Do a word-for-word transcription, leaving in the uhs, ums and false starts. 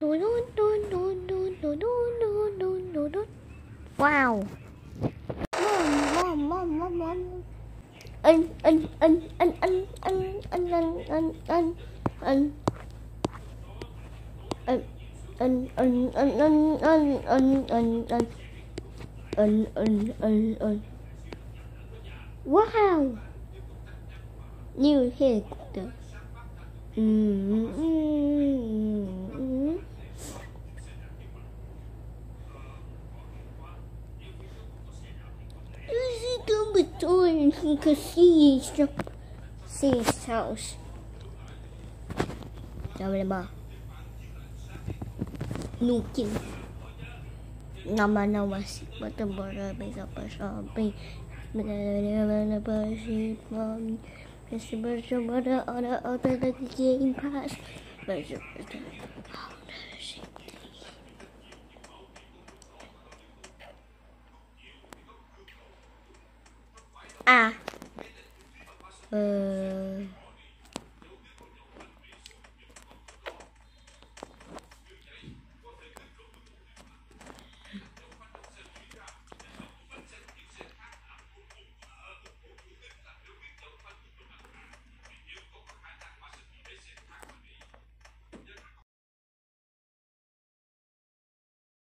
Wow. Mom, mom, mom, mom, mom. Anh, anh, anh, anh, anh, anh, anh, anh, anh, anh, anh. Anh, anh, anh, anh, anh, anh, anh, anh, anh. Anh, anh, anh, anh. Wow. New helicopter. Mm-hmm. Is it on the door and he could see his, see his house? Nama Nukin. Nama-nama si mata bola bisa sampai mana pasti mami masih bersama ada ada lagi game pass bersama ah uh